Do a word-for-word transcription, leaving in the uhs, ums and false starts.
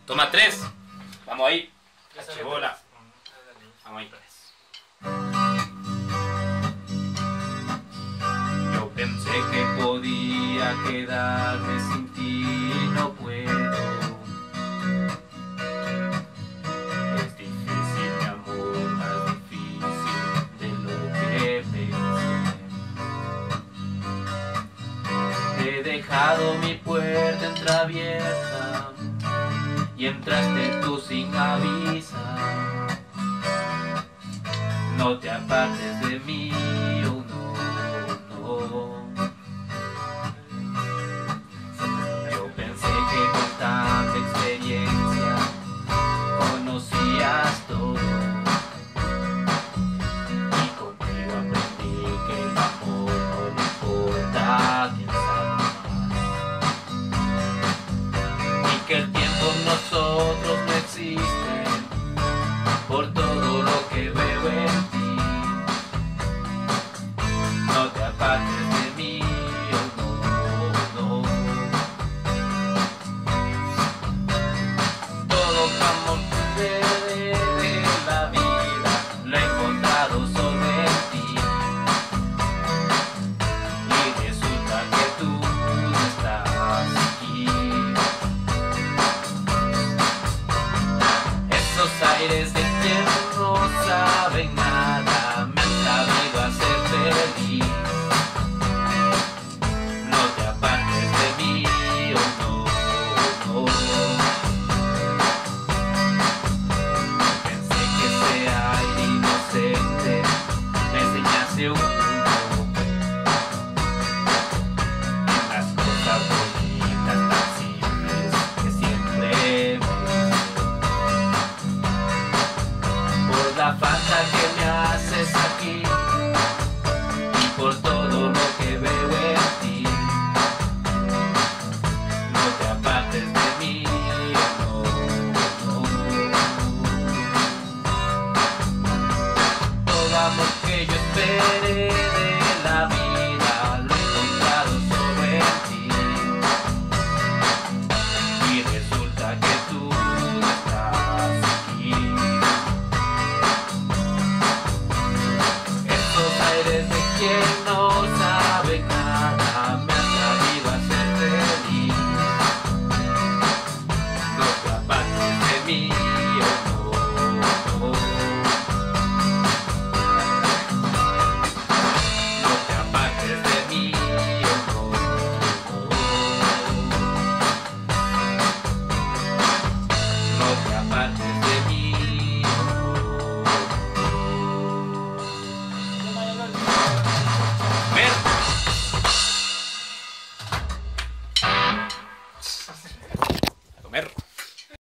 Toma tres. Vamos ahí. H bola. Vamos ahí. Yo pensé que podía quedarme sin ti, no puedo. Es difícil, mi amor, más difícil de lo que pensé. He dejado mi puerta entreabierta y entraste tú sin avisar. No te apartes de mí, oh no, no. Yo pensé que con tanta experiencia conocías todo, y contigo aprendí que el amor no le importa quién sabe más, y que el tiempo en nosotros no existe por todo lo que veo en ti. No te apartes de mí, oh no, no. Todo amor que de la vida lo he encontrado solo en ti, y resulta que tú no estás aquí. Esos aires de quien no saben nada me han sabido hacer feliz. No te apartes de mí, oh no, no. Pensé que ese aire inocente me enseñase un mundo en las cosas bonitas tan simples que siempre me por la falta que me haces aquí y por todo lo que veo en ti. No te apartes de mí, oh no, no. Todo amor que yo esperé de la vida lo he encontrado solo en ti, y resulta que tú no estás aquí. Eres de quien no sabe nada me han sabido hacer feliz. No te apartes de mí.